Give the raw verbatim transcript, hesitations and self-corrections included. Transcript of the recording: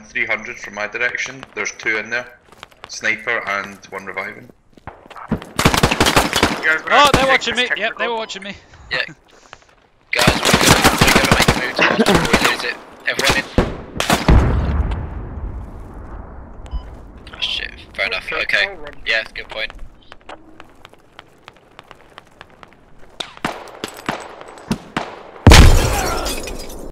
on three hundred from my direction. There's two in there. Sniper and one reviving. Oh, they're watching me. Yep, they were watching me. Yeah. Guys, we're gonna, we're gonna make a move to us before we lose it. Everyone in. Oh shit, fair enough. Okay. Yeah, good point.